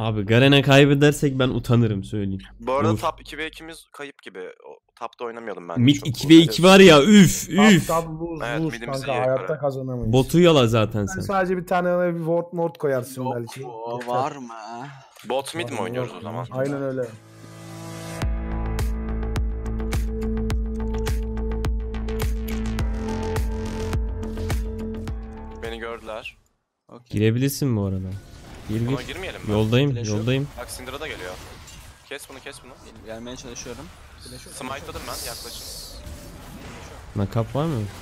Abi Garen'e kaybedersek ben utanırım söyleyeyim. Bu arada Of. top 2 ve 2'miz kayıp gibi. Tapta oynamayalım bence. Mid çok. 2 ve 2 var ya üf üf. Tab lose Evet, lose midimizi kanka yiyor hayatta yukarı. kazanamayız. Botu yala zaten Sen sen. sadece bir tane bir ward nord koyarsın Yok, belki. o Yeter. var mı? Bot mid mi Var, oynuyoruz yok. o zaman? Aynen öyle. Beni gördüler. Okay. Girebilirsin bu arada. Gir Ona gir. girmeyelim mi? Yoldayım Flash yok. yoldayım. Bak Syndra da geliyor. Kes bunu kes bunu. Gelmeye çalışıyorum. Smite'ladım ben yaklaşın. Nakap var mı?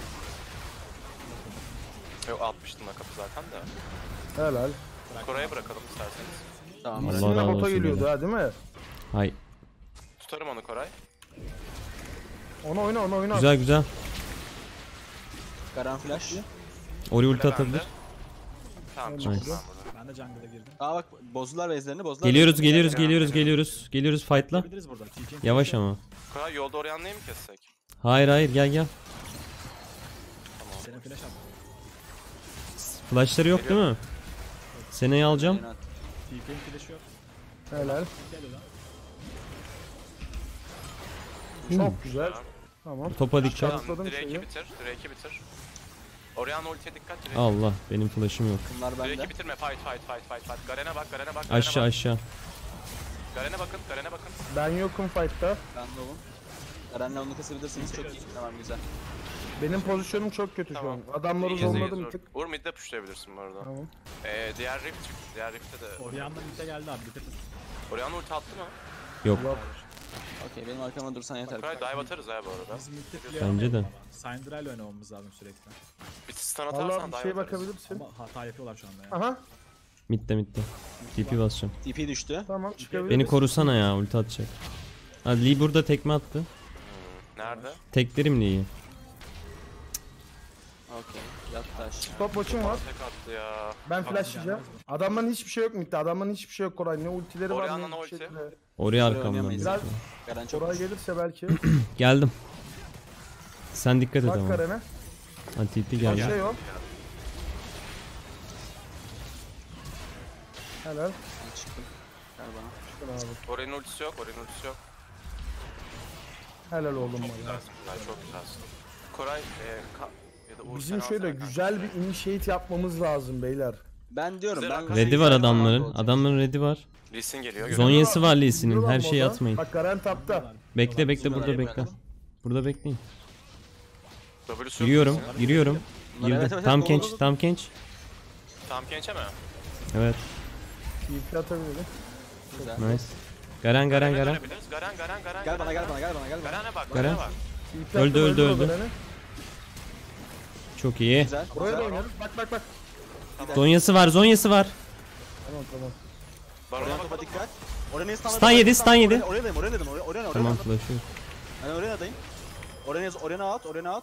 Yok atmıştım da kapı zaten de. Helal. Koray'a bırakalım isterseniz. Tamam. Allah Yine razı bota olsun geliyordu beyler. ha değil mi? Hay. Tutarım onu Koray. Onu oyna. Güzel güzel. Garan flash. Ori ulti Bende. atabilir. Tamam Nice. çıktım ben burada. Ben de jungle'a girdim. Aa bak bozdular base'lerini bozdular. Geliyoruz base'lerini. geliyoruz Geliyorum, geliyoruz geliyorum. geliyoruz. Geliyoruz fight'la. Gidebiliriz burada. TP'm Yavaş ama. Koray yolda Orianna'yı mı kessek? Hayır hayır gel gel. Senin flash at. Flashları yok değil mi? Seneyi alacağım. Yine at. TP'm flash'ı yok. Helal. Gel ulan. Çok güzel. Tamam. Topa dikkat. Tamam Atladım Drake'i şeyi. bitir. Drake'i bitir. Orianna ultiye dikkat. Drake. Allah benim flash'ım yok. Bunlar bende. Drake'i bitirme. Fight. Garen'e bak. Garen'e bak. Aşağı aşağı. Garen'e bakın. Garen'e bakın. Ben yokum fight'ta. Ben de olun. Garen'le onu kesebilirsiniz çok iyi. Tamam güzel. Benim pozisyonum çok kötü şu Tamam. an. Adamları İyiyiz, zorladım iyiyiz. bir tık. Uğur mid'de pushlayabilirsin bu arada. Tamam. Diğer Rift çıktı. Diğer Rift'te de. Orianna mid'e geldi abi. Bitirdim. Orianna ulti attı mı? Yok Yok. Okey benim arkama dursan yeter. Koray dive atarız ha bu arada. Biz mid'de Bence de. Syndra ile oynamamız lazım sürekli. Bir stun Allah atarsan bir dive şeye atarız. bakabilirsin. Ama hata yapıyorlar şu anda ya. Aha. Mitte. TP basacağım. TP düştü. Tamam çıkabiliriz. Beni korusana ya ulti atacak. Ha Lee burada tekme attı. Nerede? Teklerim Lee'yi. Okey. Yat taş. Stopwatch'um var. Tek attı ya. Ben flash yiyeceğim. Adamların hiçbir şey yok midde. Adamların hiçbir şey yok Koray. Ne ultileri var Orianna'nın ne bir ulti. şekilde. Oraya Şuraya arkamdan. oynayamayız. Biraz Garen çok Koray güçlü. gelirse belki. Geldim. Sen dikkat et Bak ama. Karen'e. Ha TP Bir geldi. şey yok. Helal. Ben çıktım. Gel bana. Çıkın abi. Orianna ultisi yok. Helal oğlum Çok bana. güzelsin. Güzel, çok güzelsin. Koray ya da Uğur Bizim sen şöyle alsana kanka. güzel bir initiate yapmamız lazım beyler. Ben diyorum Güzel ben... arkadaş. Red'i var adamların. Adamların red'i var. Lee Sin geliyor. Zonya'sı var Lee'sinin. Yürü lan Her şeyi moda. atmayın. Bak Garen tapta. Bekle bekle Bizim burada araya bekle. bırakalım. Burada bekleyin. W'su yok Giriyorum. Lee Sin'in. Giriyorum. Bunlar evet, Girdim. evet, Tam doğru, genç. doğru. Tam genç. Tam gençe mi? Evet. TP atabilirim. Güzel. Nice. Garen. dönebiliriz. Garan. Gel bana gel bel bana. Garen'e bak. Garen. Garen'e bak. TP Öldü, attım, öldü, o öldü. Garen'i. Çok iyi. Güzel. Buraya da güzel. oynarız. Bak. Zonya'sı var. Tamam. Barona Oraya bak. topa dikkat. Oraya Stun yedi, stun yedi. Oraya dedim. Oraya Tamam flash'ı. Ben oraya adayım. Oraya out.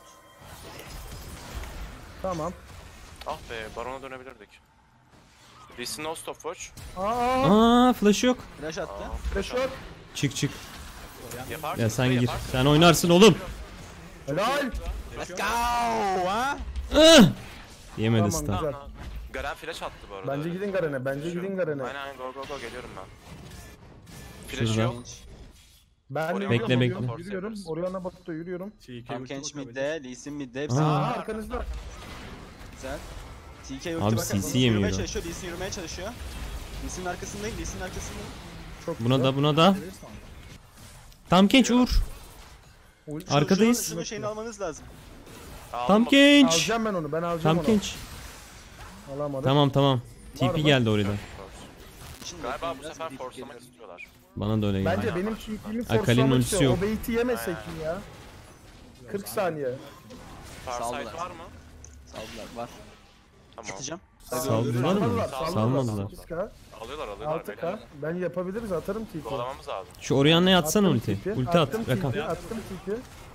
Tamam. Ah be Baron'a dönebilirdik. Lee Sin no stopwatch. Aa, Flash'ı yok. Flash attı. flash yok. Çık. Yaparsın. Ya sen de gir. yaparsın. Sen oynarsın oğlum. Helal. Let's go! Ha? Yemedi Tamam, stun. güzel. Tamam. Garen flash attı bu arada. Bence gidin Garen'e. Aynen go geliyorum ben. Flash Şurada. yok. Ben Oraya Bekle, yürüyorum, bekle. Yürüyorum. Orianna Batu'da yürüyorum. Tam Kench midde, Lee Sin midde hepsi Aa. Arkanızda. güzel. TK Abi ulti bakar. CC yemiyor. Lee Sin yürümeye çalışıyor. Lee Sin'in arkasındayım. Çok Buna da. Tam genç Uğur. Arkadayız. Şunun şeyini almanız lazım. Aldım Tam bak. genç. Alacağım ben onu. Ben alacağım Tam onu. genç. Alamadım. Tamam. Var TP mı? geldi orada. Şimdi Galiba bekleyin bu biraz, sefer bir forslamak gelirim. istiyorlar. Bana da öyle geldi. Bence benim TP'mi Akali'nin forslamak ultisi istiyor. yok. O bait'i yemesek mi ya? 40 saniye. Farsight Saldılar. var mı? Saldılar var. Tamam. Atacağım. Saldılar mı? Salmadılar. 8K, Alıyorlar 6K. beyler. Ben yapabiliriz. Atarım TP. Kovalamamız lazım. Şu Orianna'ya atsana Attım ulti. TP, Ulti at. attım Rakam. TP, attım TP.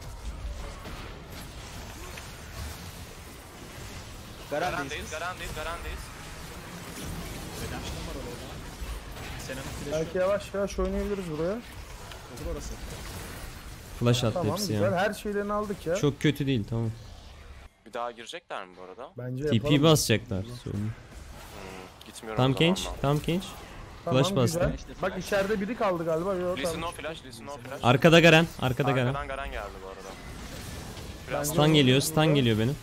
Garen'deyiz. Garen'deyiz. Redemption var orada. Sena'nın flash'ı Belki yavaş oynayabiliriz buraya. yok orası. Flash attı Tamam hepsi güzel. ya. Her şeylerini aldık ya. Çok kötü değil tamam. Bir daha girecekler mi bu arada? Bence TP yapalım. basacaklar. Söyleyeyim. Gitmiyorum. Tam o zaman genç. ben. Tam genç. Tamam, Flash bastı. güzel. İşte Bak flash. içeride biri kaldı galiba. Yok, Lee Sin tamam. no flash, Lee Sin no flash. Arkada Garen. Arkada Garen. Arkadan Garen geldi bu arada. Biraz Ben- Stun geliyor. Stun geliyor benim.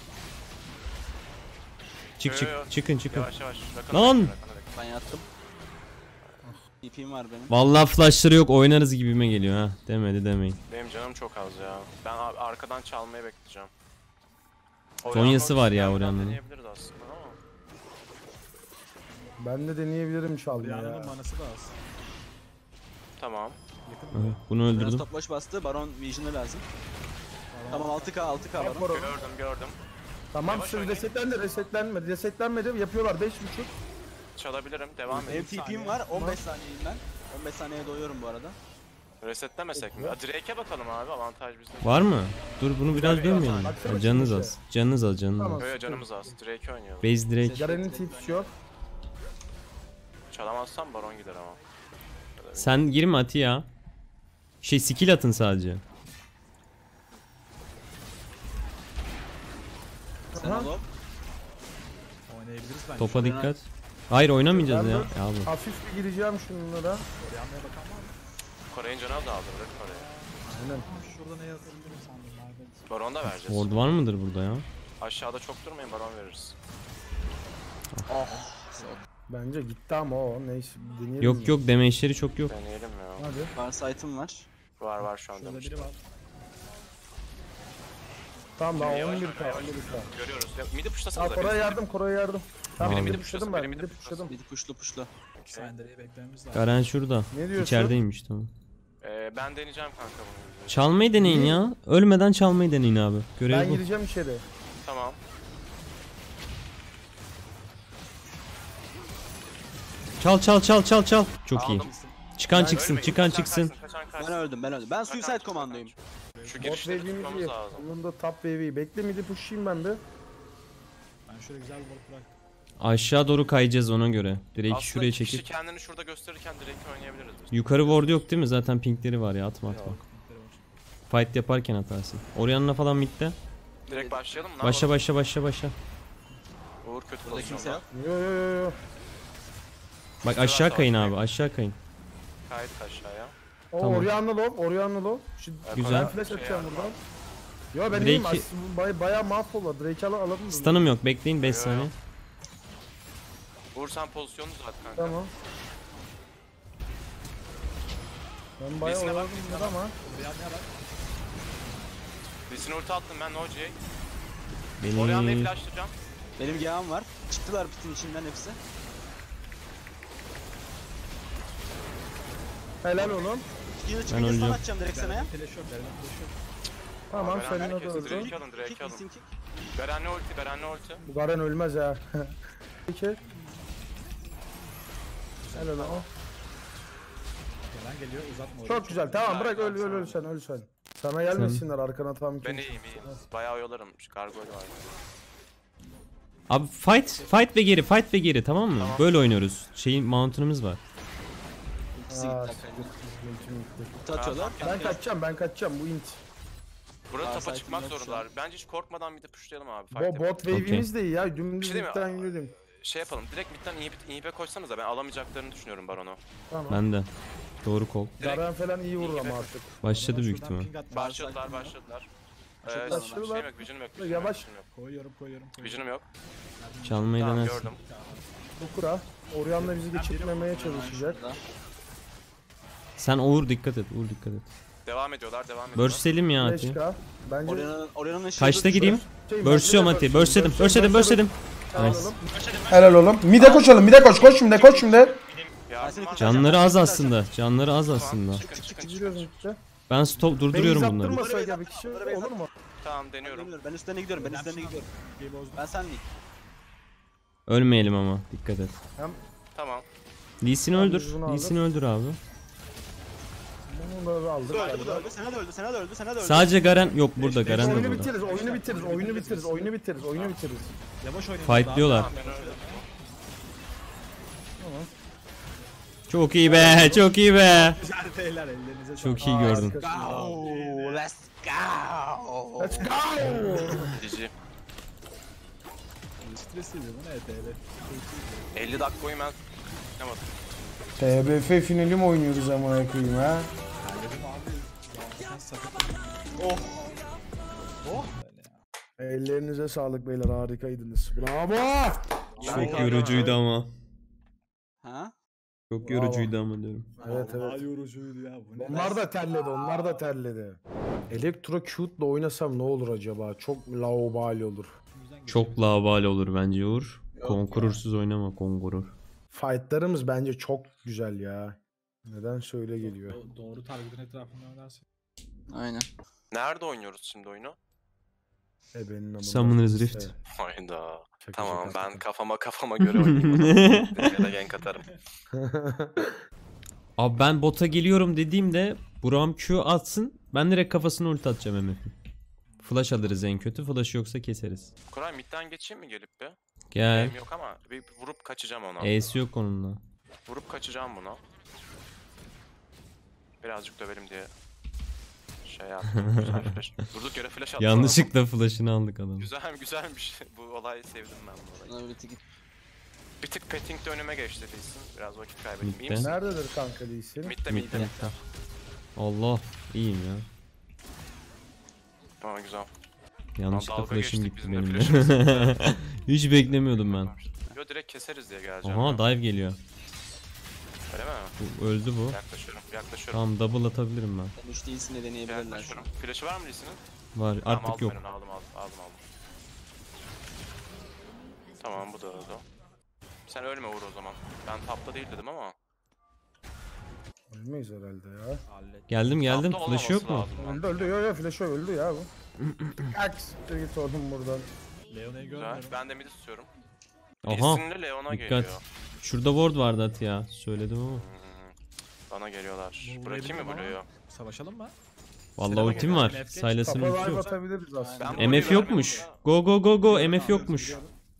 Çık Yo, çık. yo, yo. Çıkın çıkın. Yavaş yavaş. Lan! Ben yattım. TP'm var benim. Vallahi flashları yok oynarız gibime geliyor ha. Demedi demeyin. Benim canım çok az ya. Ben arkadan çalmayı bekleyeceğim. Zonya'sı var ya Orianna'dan Orianna'nın. deneyebiliriz aslında ama. Ben de deneyebilirim çalmayı Rihana'nın ya. manası da az. Tamam. Yakın mı? Evet, bunu Biraz öldürdüm. top boş bastı. Baron Vision'ı lazım. Tamam 6k 6k Baron. Yapar o. Gördüm. Tamam Yavaş şimdi oynayın. resetlenmedi. Yapıyorlar 5.5. Çalabilirim. Devam Benim edeyim. TP'm var. 15 saniyeyim ben. 15 saniyeye doyuyorum bu arada. Resetlemesek mi? Drake'e bakalım abi. Avantaj bizde. Var mı? Dur bunu biraz Tabii, dönmeyelim. baksana Ya, canınız şimdi. az. Canınız az canınız Tamam. az. Böyle canımız az. Drake oynayalım. Base direkt. Garen'in tipsi yok. Çalamazsam Baron gider ama. Sen girme Ati ya. Skill atın sadece. Sen Aha. oğlum. Oynayabiliriz bence. Topa dikkat. Hayır oynamayacağız Ben ya. de- Ya bu. Hafif bir gireceğim şunlara. Rihana'ya bakan var mı? Kore'nin canı da aldırdık Kore'ye. Aynen. Şurada ne yazabilirim sandım nerede? Baron da vereceğiz. Ward var mıdır burada ya? Aşağıda çok durmayın Baron veririz. Bence gitti ama o. Neyse deneyelim. Yok yok damage'leri çok yok. Deneyelim ya. Hadi. Farsight'ım var. Var şu anda. Şurada biri var. Tamam daha Yavaş 11 oyna, k yavaş 11 k. Görüyoruz. Ya, midi puşlasana Ha da. Koray'a yardım Koray'a yardım. Tamam Abi. midi pushladım ben Benim midi midi pushladım. Bir pushlu. Sendere'yi beklememiz lazım. Garen şurada. Ne diyorsun? İçerideymiş tamam. Ben deneyeceğim kanka bunu. Çalmayı deneyin ya. Ölmeden çalmayı deneyin abi. Ben Görev bu. gireceğim içeri. Tamam. Çal. Çok iyi. Aldım. Çıkan Ben çıksın, Ölmeyin, çıkan kaçan çıksın. kaçsın, kaçan Ben kaçsın. öldüm. Ben Suicide Commando'yum. Şu Bot girişleri wave'imizi tutmamız yap. lazım. Bunda top wave'i. Bekle midi pushayım ben de. Ben şöyle güzel bir balık bıraktım. Aşağı doğru kayacağız ona göre. Direkt Aslında şuraya iki kişi çekip. kendini şurada gösterirken direkt oynayabiliriz biz. Yukarı ward yok değil mi? Zaten pinkleri var ya atma. Linkleri var. Fight yaparken atarsın. Orianna falan midde. Direkt başlayalım mı? Ne Başla yapalım? başla. Uğur kötü Burada kimse pozisyonda. yok. Yo. Bak aşağı kayın abi aşağı kayın. Kaydık aşağıya. O Tamam. Orianna low. Şu Güzel. Ben flash atacağım buradan. Yo ben Drake'i- iyiyim aslında bayağı mahvoldu. Drake'i alalım mı? Stun'ım yok bekleyin 5 Yo, yo. saniye. Uğur sen pozisyonunu düzelt kanka. Tamam. Ben bayağı Birisine bak, oyaladım birisine burada ama. Rihana'ya bak. Birisini ulti attım ben Noji'ye. Orianna'yı Beni flashlayacağım. Benim yağım var. Çıktılar pitin içinden hepsi. Helal oğlum. Yine çıkınca öleceğim. stun atacağım direkt sana ya. Flash yok. Garen flash yok. Tamam Garen senin herkesi adı direkt oldu. alın, direkt Kick alın. missing kick. Garen'le ulti. Bu Garen ölmez ha. Peki. Helal o. Gelen geliyor uzatma. orayı. Çok güzel. Tamam bırak öl sen. Sana gelmesinler arkana tam Ben kim. iyiyim. Bayağı oyalarım. Gargoyle var. Abi fight ve geri tamam mı? Tamam. Böyle oynuyoruz. Şeyin mountain'ımız var. İkisi Aa, gitti. siktir. Ulti atıyorlar. Ben kaçacağım bu int. Burada Aa, tapa site'im çıkmak yok şu zorundalar. an. Bence hiç korkmadan bir de pushlayalım abi. Fight yapalım. Bot wave'imiz de iyi ya. Bir Dümdüz şey değil mi? midden yürüdüm. Şey yapalım. Direkt midden inhibe koysanız da ben alamayacaklarını düşünüyorum Baron'u. Tamam. Ben de. Doğru kol. Garen falan iyi vurur ama artık. Başladı büyük Şuradan ihtimal. ping atma. Başladılar. Başladılar. Şeyim yok, vision'ım yok. Yavaş. Koyuyorum. Vision'ım yok. Çalmayı Tamam denersin. gördüm. Bu kura. Orianna bizi geçirtmemeye çalışacak. Şurada. Sen Uğur dikkat et. Devam ediyorlar. Börselim ya Ati. 5k. Bence Orianna'nın Kaçta gireyim? şey, Börsüyorum Ati. Börsedim. Helal Nice. oğlum. Helal oğlum. Mide koşalım. Koş şimdi. Yardım var. Canları az aslında. Çıkın. Giriyoruz işte. Ben stop durduruyorum Beni bunları. zaptırmasaydı bir kişi olur mu? Tamam deniyorum. Ben üstlerine gidiyorum. Şeyi bozdum. Ben senleyim. Ölmeyelim ama dikkat et. Tamam. Lee Sin'i öldür. biz bunu Lee aldık. Sin'i öldür abi. Bunu da aldık. Bu da öldü. Sana da öldü. Sadece Garen yok burada. Garen de Oyunu burada. bitiririz. Yavaş oynayın. Fight'lıyorlar. Tamam ben öldüm. Çok iyi be. Çok iyi be. Güzel beyler ellerinize Çok iyi gördün. Let's go. Let's go. GG. Stresliydi bu ne? Evet. 50 dakika oyun ben. Ne var? TBF finali mi oynuyoruz ama koyayım ha? Terledim abi. Zaten sakın. Oh. Oh. Böyle ya. Ellerinize sağlık beyler, harikaydınız. Bravo! Çok yorucuydu ama. Ha? Çok Bravo. yorucuydu ama diyorum. Evet Vallahi evet. yorucuydu ya. Bu ne? Onlar da terledi, onlar da terledi. Electrocute'la oynasam ne olur acaba? Çok laubali olur. Çok labali olur bence Uğur. Konkurursuz oynama, konkurur. Fight'larımız bence çok güzel ya. Neden söyle geliyor. Doğru targetin etrafında oynarsan. Aynen. Nerede oynuyoruz şimdi oyunu? Benim adamı. Summoner's Rift. Hayda. Şaka Tamam şaka. ben kafama göre oynayayım. Ya da gank atarım. Abi ben bota geliyorum dediğimde Buram Q atsın. Ben direkt kafasına ulti atacağım MF'in. Flash alırız en kötü. Flash yoksa keseriz. Koray midden geçeyim mi gelip bir? Gel. Benim yok ama bir vurup kaçacağım ona. E'si yok onunla. Vurup kaçacağım buna. Birazcık dövelim diye. Şey yaptım. Güzel flash. Durduk yere flash attım. Yanlışlıkla flash'ını aldık adamı. Güzelmiş. Bu olayı sevdim ben bu olayı. Buna bir tık Bir tık petting de önüme geçti değilsin. Biraz vakit kaybettim. İyi Mid'de. misin? Nerededir kanka değilsin? Mid'de Mid'de, mid'de. mid'de. Allah, iyiyim ya. Tamam güzel. Yanlışlıkla dalga flash'ım geçtik gitti bizim de benim flash'ımız. de. Hiç beklemiyordum ben. Yo direkt keseriz diye geleceğim. Aha ya. dive geliyor. Öyle mi? Öldü bu. Yaklaşıyorum. Tamam double atabilirim ben. Sen 3 değilsin de deneyebilirler. Yaklaşıyorum. Flash'ı var mı Lee'sinin? Var Tamam, artık aldım yok. ben onu, aldım. Tamam bu da öldü. Sen ölme Uğur o zaman. Ben tapta değil dedim ama. Ölmeyiz herhalde ya. Hallet. Geldim. Tapta Flash yok mu? olmaması lazım lan. Öldü yo yo flash öldü ya bu. Aks git oğlum buradan. Leona'yı Güzel. görmüyorum. Ben de midi tutuyorum. Aha. Lee'sinle Leon'a Dikkat. geliyor. Şurada ward vardı at ya. Söyledim ama. Bana geliyorlar. Bu Bırakayım mı vurabilirim Blue'yu? Savaşalım mı? Vallahi Sinema ultim geliyor. var. MF geç. Sylas'ın Tapa ulti live yok. atabiliriz aslında. Ben bu MF oyunu yokmuş. vermedim Go MF yokmuş.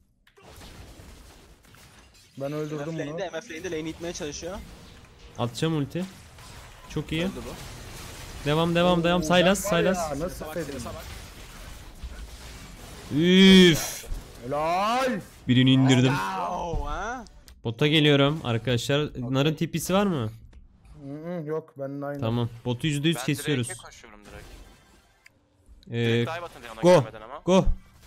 Ben öldürdüm bunu. MF lane'de lane'i itmeye çalışıyor. Atacağım ulti. Çok iyi. Öldü bu. Devam. Sylas. Ya, nasıl Sabah fedin? Silas'a bak. Üf. Helal. Birini indirdim. Oh, ha? Bota geliyorum arkadaşlar. Nar'ın tipisi var mı? Yok ben aynı. Tamam. Botu %100 Ben kesiyoruz. direk'e koşuyorum direkt. Ee, Direkt dive atın Leon'a go. gelmeden ama. go.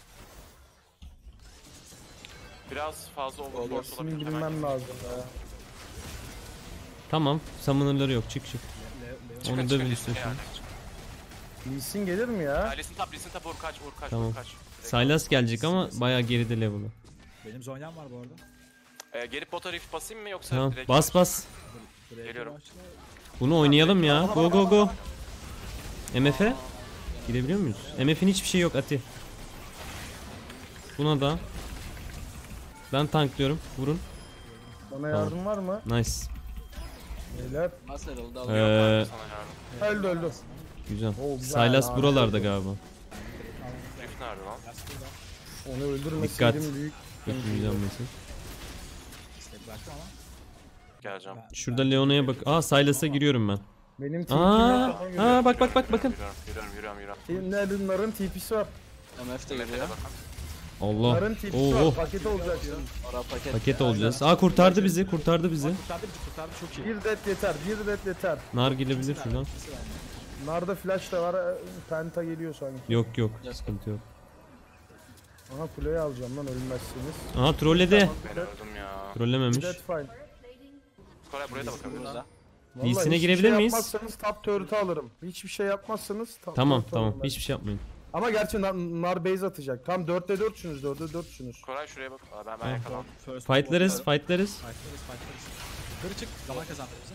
Biraz fazla overforce Seni olabilir. Hemen bilmem lazım ya. Tamam. Summoner'ları yok. Çık. çıkın, Onu çıkın, da Lee'sin istiyorsun. yani. Lee Sin gelir mi ya? Lee'sin tap vur kaç. Tamam. Direkt Sylas gelecek ama bayağı geride level'ı. Benim Zonya'm var bu arada. gelip bota rift basayım mı yoksa Tamam. direkt Bas. Buraya Geliyorum. başla. Bunu oynayalım ya. Go. MF'e gidebiliyor muyuz? MF'in hiçbir şey yok Ati. Buna da. Ben tanklıyorum. Vurun. Bana yardım var mı? Nice. Beyler. Asıl oldu al. sana yardım. Öldü. Güzel. Oo, güzel. Sylas Aa, buralarda öldü. galiba. Rift nerede lan? Onu öldürmeseydim Dikkat. büyük. Götüreceğim mesela. İstek bıraktım ama. Geleceğim. Şurada Leona'ya bak. Aa Sylas'a giriyorum ben. Benim Aa bak bakın. Yürüyorum. Narın TP'si var. MF de MF'e geliyor. bakın. Allah. Narın TP'si Oo. var. Paket olacaksın. Ara paket. Paket olacağız. Aa kurtardı bizi. Kurtardı çok iyi. Bir det yeter. Bir det yeter. Nar gelebilir şuradan. Narda flash da var. Penta geliyor sanki. Yok. Sıkıntı yok. Aha kuleyi alacağım lan ölmezseniz. Aha trolledi. Ben öldüm ya. Trollememiş. Dead fine. Koray buraya da bakabiliriz. Burada. Vallahi Lee'sine hiçbir girebilir şey miyiz? yapmazsanız top turret'ı alırım. Hiçbir şey yapmazsanız top Tamam. turret'ı alırım ben. Hiçbir şey yapmayın. Ama gerçi nar base atacak. Tam 4'te 4'sünüz. 4'te 4'sünüz. Koray şuraya bak. Aa, ben Tamam. yakalandım. Fightlarız. Fightlarız. Yukarı çık. Zaman kazandık bize.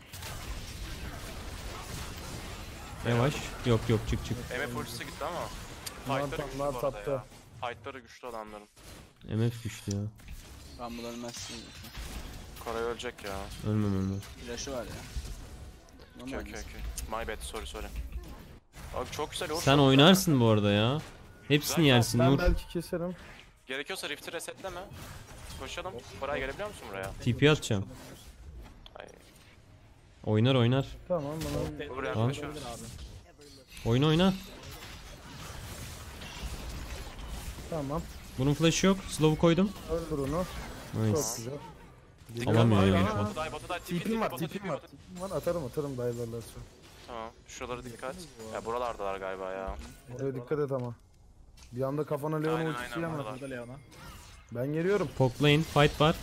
Yavaş. Yok çık. MF ultisi gitti ama. Nar Fightları güçlü nar bu arada taptı. ya. Fightları güçlü adamların. MF düştü ya. Rumble ölmezsin. Koray ölecek ya. Ölmem. Flash'ı var ya. Normal. Okay. My bad, sorry. Abi çok güzel o. Sen oynarsın bu arada ya. Hepsini Güzel. yersin Ben Nur. belki keserim. Gerekiyorsa Rift'i resetleme. Koşalım. Koray gelebiliyor musun buraya? TP atacağım. Ay. Oynar. Tamam bana. Buraya Tamam. yaklaşıyoruz. Oyna. Tamam. Bunun flash'ı yok. Slow'u koydum. Öldür onu. Nice. Çok güzel. Alamıyor ya. Aa, Batuday Tipim var, tipim var. Tipim var, atarım dayılarlar sonra. Tamam. Şuralara dikkat. Ya buralardalar galiba ya. Oraya dikkat et ama. Bir anda kafana Leon Aynen, ultisi aynen, yeme. buralar. Burada Leon'a. Ben geliyorum. Poklayın, fight var.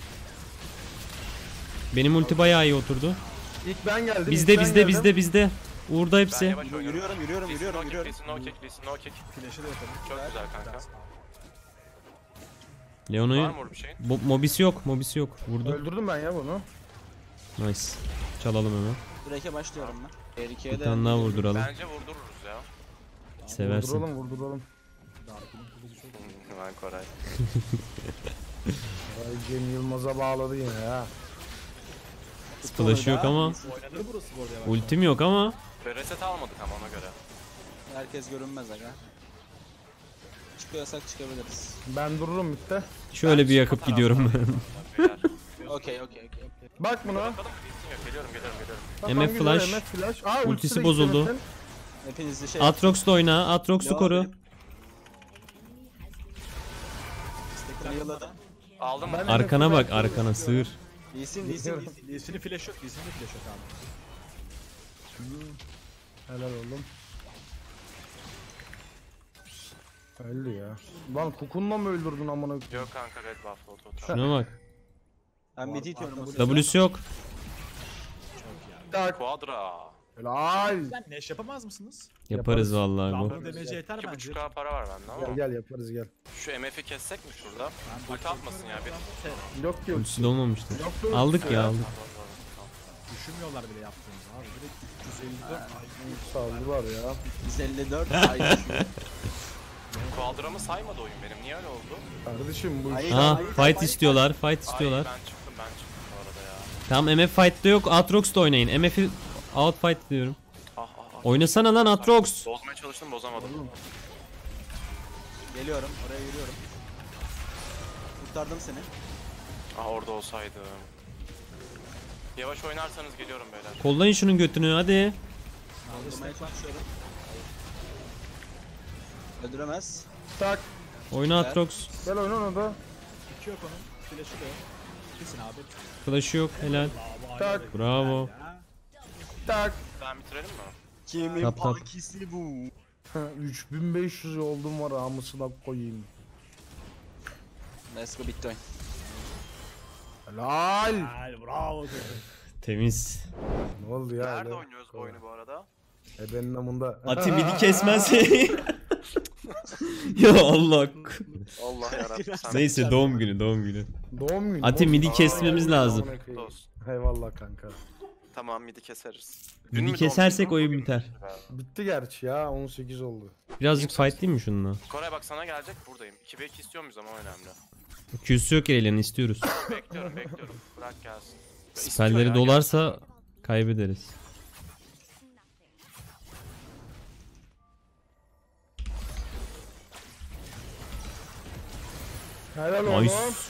Benim ulti bayağı iyi oturdu. İlk ben geldim. Bizde ilk ben bizde geldim. bizde bizde. Uğur'da Ben hepsi. yavaş oynuyorum. Yürüyorum. Listen no kick, listen no kick. Flash'ı da yapalım. Çok güzel kanka. Var Leon'u mı bir şey? mobisi yok, mobisi yok. Vurdu. Öldürdüm ben ya bunu. Nice. Çalalım hemen. Drake'e başlıyorum ben. Eğer ikiye Bir de... tane daha vurduralım. Bence vurdururuz ya. Seversin. Vurduralım. Dark'ın kılıcı çok iyi. Ben Koray. Ay Cem Yılmaz'a bağladı yine ya. Flash yok ama. Oynanır burası bu arada yavaş. Ultim yok ama. Ve reset almadık ama ona göre. Herkes görünmez aga. Çıkıyorsak çıkabiliriz. Ben dururum bitti. Şöyle bir yakıp gidiyorum ben. Beyler. Okey. Bak buna. Bakalım bir yok. Geliyorum. Tamam, MF gidiyor, flash. MF flash. Aa, Ultisi ultisi de bozuldu. gitti Hepinizde şey... Atrox'la oyna. Atrox'u Devam koru. edip- Yılladı. Aldım mı? Ben- Arkana bak, arkana sığır. Lee'sin. Lee'sinin flash yok. Lee'sinin de flash yok abi. Helal oğlum. Öldü ya. Lan kukunla mı öldürdün amına? Yok kanka Red Buffalo total. Şuna bak. Ben midi itiyorum. W'su yok. Tak. Quadra. Helal. Sen Neş yapamaz mısınız? Yaparız vallahi bu. Rumble'ın demeci yeter bence. 2.5k para var bende ama. Gel yaparız gel. Şu MF'i kessek mi şurada? Ben Ulti atmasın ya bir. Yok yok. Ultisi de olmamıştı. Yok, yok. Aldık ya aldık. Düşünmüyorlar bile yaptığımızı abi. Direkt 354 ay. Saldılar ya. 154 ay düşüyor. Quadra'mı saymadı oyun benim. Niye öyle oldu? Kardeşim bu Hayır. iş. Ha fight istiyorlar. Fight istiyorlar. Ay ben çıktım bu arada ya. Tamam MF fight'ta yok. Atrox'ta oynayın. MF'i out fight diyorum. Ah. Oynasana lan Atrox. Bozmaya çalıştım bozamadım. Geliyorum. Oraya yürüyorum. Kurtardım seni. Ah orada olsaydım. Yavaş oynarsanız geliyorum beyler. Kollayın şunun götünü hadi. Kaldırmaya çalışıyorum. Öldüremez. Tak. Oyna Atrox. Gel oyna onu da. İki yok onun. Flash'ı da yok. Kesin abi. Flash'ı yok helal. Tak. Bravo. Ya. Tak. Ben bitirelim mi? Kimin Tap, tap. pakisi bu? 3500 oldum var amısına koyayım. Let's go bitti oyun. Helal. Helal, bravo. Temiz. Ne oldu ya? Nerede öyle? oynuyoruz bu oyunu bu arada? Benim namında. Ati midi kesmez. Ya Allah. Allah yarabbim sen. Neyse doğum günü. Doğum günü. Ati olsun. midi Aa, kesmemiz lazım. amına koyayım. Olsun. Eyvallah kanka. Tamam midi keseriz. Midi Dün mü kesersek doğum günü? oyun biter. Bitti gerçi ya 18 oldu. Birazcık fight değil mi şununla? Koray bak sana gelecek buradayım. 2v2 istiyor muyuz ama o önemli. Q'su yok Eren'in istiyoruz. Bekliyorum. Bırak gelsin. İstiyor Spelleri ya, dolarsa kaybederiz. Helal oğlum. Nice.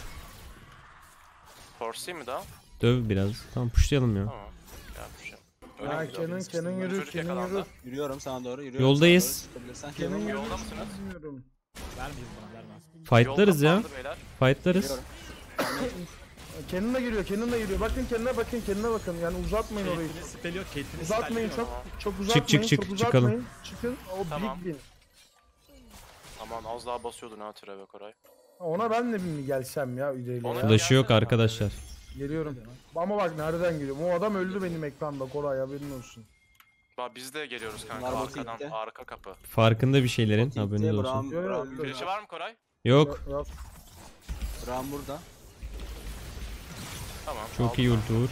Force'yi mi daha? Döv biraz. Tamam pushlayalım ya. Tamam. Yapmış ya. Ha Kenan yürü, Çocuk Kenan yürü. yakalandı. Yürüyorum sana doğru. Yoldayız. Sen Kenan Kenan yürü. Yolda mısınız? Bilmiyorum. Vermeyiz buna vermez. Fightlarız Yolda ya. kaldı beyler. Fightlarız. Yürüyorum. Kenan da geliyor, Kenan da geliyor. Bakın kendine bakın. Yani uzatmayın orayı. Caitlyn'in spell'i yok. Caitlyn'in Uzatmayın spell'i yok. çok uzatmayın. çık, çok çıkalım. uzatmayın. Çıkın. O Tamam. big win. Aman az daha basıyordun ha türe be Koray. Ona ben de mi gelsem ya Üdeyle Ona ya? Flash'ı yok arkadaşlar. Geliyorum. Ama bak nereden geliyorum. O adam öldü benim ekranda Koray haberin olsun. Bak biz de geliyoruz kanka Bunlar botu arkadan gitti. arka kapı. Farkında bir şeylerin. Gitti, Haberiniz olsun. Bram Flash'ı var mı Koray? Yok. Yok. Bram burada. Tamam. Çok aldım iyi ben. ulti Uğur.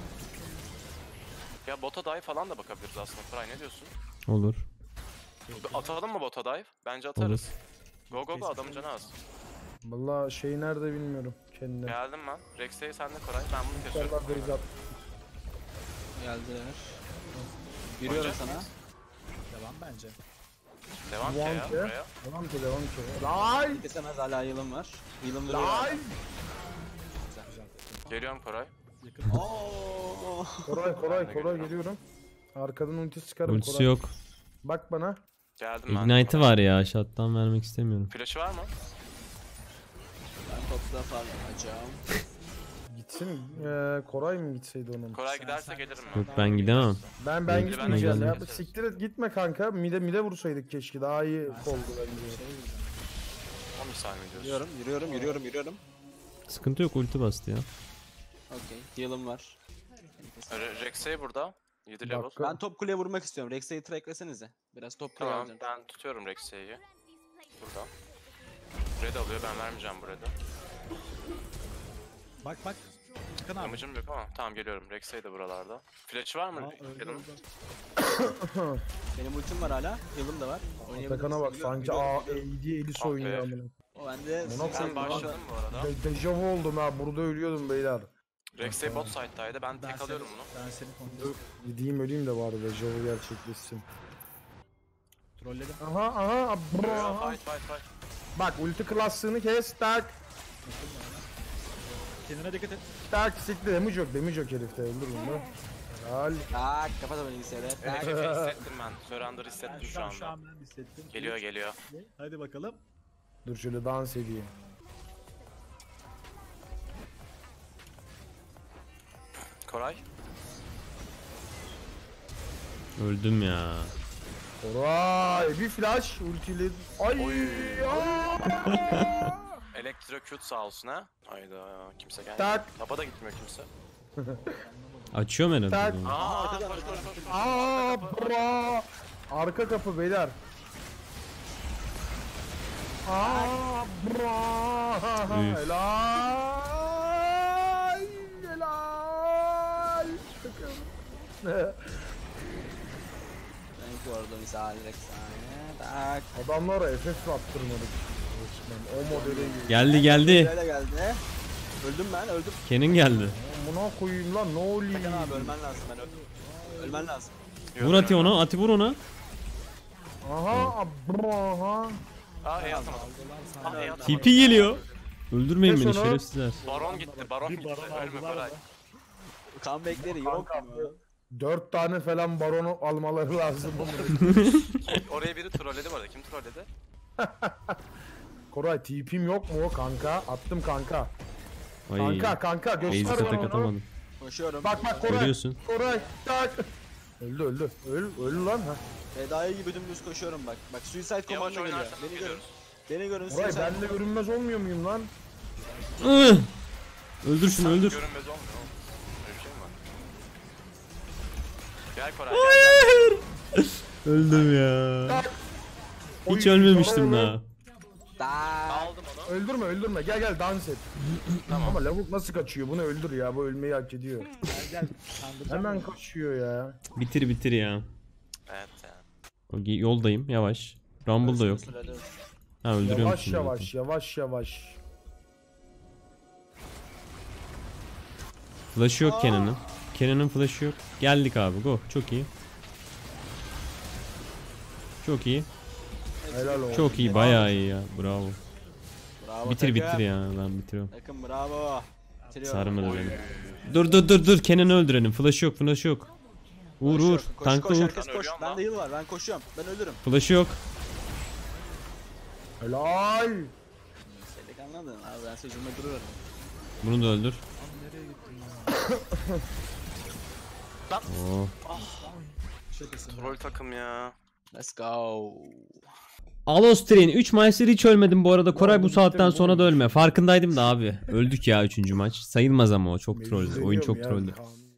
Ya bota dive falan da bakabiliriz aslında Koray ne diyorsun? Olur. Atalım mı bota dive? Bence atarız. Go adamın canı az. Valla şey nerede bilmiyorum kendine. Geldim ben. Rex'teyi sende Koray. Ben bunu kesiyorum. Allah beyzat. Geldiler. Yürüyorum Oynayacak sana. mıyız? Devam bence. Devam ki ya Devam ki. buraya. Devam ki. Lay! Kesemez hala yılım var. Yılım duruyor. Lay! Geliyorum Koray. Yakın. Oo. Koray geliyorum. Arkadan ulti çıkarım Ultisi Koray. yok. Bak bana. Geldim ben. Ignite'ı Koray. var ya. Shot'tan vermek istemiyorum. Flash'ı var mı? Ben topla falan açacağım. gitsin. Koray mı gitseydi onun? Koray giderse gelirim ben. Yok ben gidemem. Ben Ben gitmeyeceğim ya. gelmem. Siktir et gitme kanka. Mide vursaydık keşke. Daha iyi oldu bence. 10 misal mi diyorsun? Yürüyorum. Sıkıntı yok, ulti bastı ya. Okey. Heal'ım var. Rex'e burada. 7 level. Dakika. Ben top kuleye vurmak istiyorum. Rex'e tracklesenize. Biraz top kuleye Tamam alacağım. ben tutuyorum Rex'e'yi. Burada. Red alıyor, ben vermeyeceğim bu red'i. Bak. Çıkın abi. Amacım yok ama tamam geliyorum. Rex'e de buralarda. Flash var mı? Aa, öldü, Yanım. öldü. Benim ultim var hala. Heal'ım da var. Atakan'a bak sanki eli Ah oynuyor be. amına. O bende Buna Ben koyayım. başladım bu arada. Dejavu oldum ha. Burada ölüyordum beyler. Rex'e bot side'daydı. Ben tek alıyorum bunu. Ben seni kontrol Gideyim öleyim de bari dejavu gerçekleşsin. trolledim. Aha. Fight. Bak ulti klaslığını kes. Tak. Kendine dikkat et. Tak siktir. Damage yok herifte. Öldür bunu. Helal. Tak kapat o bilgisayarı. Tak. Efe hissettim ben. Surrender hissettim şu Şu anda. an ben hissettim. Geliyor. Hadi bakalım. Dur şöyle dans edeyim. Koray. Öldüm ya. Koray bir flash ultili. Ay. Oy. Aa! Elektrokut sağ olsun ha. Hayda kimse gelmiyor. Tak. Tapa da gitmiyor kimse. Açıyorum herhalde. Tak. bunu. Koş. Aa, bra. Arka kapı beyler. Aa, bra. Üf. Helal. Ben gördüm misal Rex'e. Tak. Adamlara FF attırmadık. Resmen o modele gibi. Geldi. Böyle geldi. Öldüm ben öldüm. Kenin geldi. Buna koyayım lan ne oluyor? Bakın abi ölmen lazım ben öldüm. Ölmen lazım. Vur Ati ona. Ati vur ona. Aha, aha. Aa atamadım. TP geliyor. Öldürmeyin Kes beni onu. şerefsizler. Baron gitti. Bir baron Ölme aldılar Koray. da. Comeback'leri yok mu? 4 tane falan baronu almaları lazım. Oraya biri trolledi bu arada. Kim trolledi? Koray TP'm yok mu kanka? Attım kanka. Ay. Kanka Basic göster atak bana onu. atamadım. Koşuyorum. Bak Koray. Görüyorsun. Koray tak. Öldü. Öl lan ha. Fedai gibi dümdüz koşuyorum bak. Bak suicide Yavaş command'a geliyor. oynarsanız Beni görün. geliyoruz. Beni görün Koray suicide. ben de görünmez olmuyor muyum lan? Ih! Öldür şunu öldür. Görünmez olmuyor oğlum. Öyle bir şey mi var? Gel Koray. Öldüm ya. Hiç Oy, ölmemiştim tamam, daha. Tak. Aldım onu. Öldürme gel dans et. Tamam. Ama lavuk nasıl kaçıyor? Bunu öldür ya. Bu ölmeyi hak ediyor. Gel. Kandıracağım. Hemen kaçıyor ya. Bitir ya. Evet ya. Okey, yoldayım yavaş. Rumble da yok. Ha öldürüyorum Yavaş şimdi yavaş. Flash'ı yok Kenan'ın. Kenan'ın flash'ı yok. Geldik abi go. Çok iyi. Çok iyi. Helal olsun. Çok iyi. Bayağı iyi ya. Bravo. Bravo Bitir takım. ya. Ben bitiriyorum. Takım bravo. Bitiriyorum. Sarmadı beni. Dur. Kenan'ı öldürelim. Flash'ı yok. Vur. Tankla Koş vur. herkes Ben koş. ölüyorum Bende heal var ben koşuyorum. Ben ölürüm. Flash'ı yok. Helal. Selik anladın abi ben sözüme duruyorum. Bunu da öldür. Nereye gittin ya? Oo. Şakasın. Troll takım ya. Let's go. Alostrin 3 maçları hiç ölmedim bu arada. Koray bu bitti saatten mi, sonra da buymuş. ölme. Farkındaydım da abi. Öldük ya 3. maç. Sayılmaz ama o çok troll. Mecbur Oyun ediyorum çok ya, trolldü. Kaan.